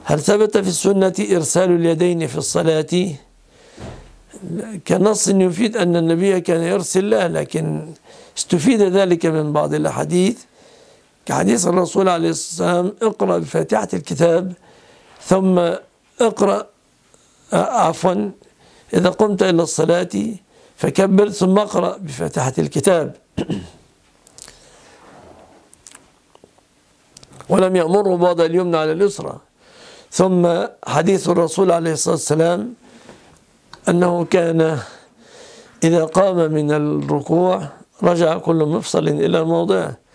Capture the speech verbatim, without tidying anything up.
هل ثبت في السنة إرسال اليدين في الصلاة؟ كنص يفيد أن النبي كان يرسل له، لكن استفيد ذلك من بعض الأحاديث كحديث الرسول عليه الصلاة والسلام: اقرأ بفاتحة الكتاب ثم اقرأ عفوا إذا قمت إلى الصلاة فكبر ثم اقرأ بفاتحة الكتاب. ولم يأمره بوضع اليمنى على اليسرى. ثم حديث الرسول عليه الصلاة والسلام أنه كان إذا قام من الركوع رجع كل مفصل إلى موضعه.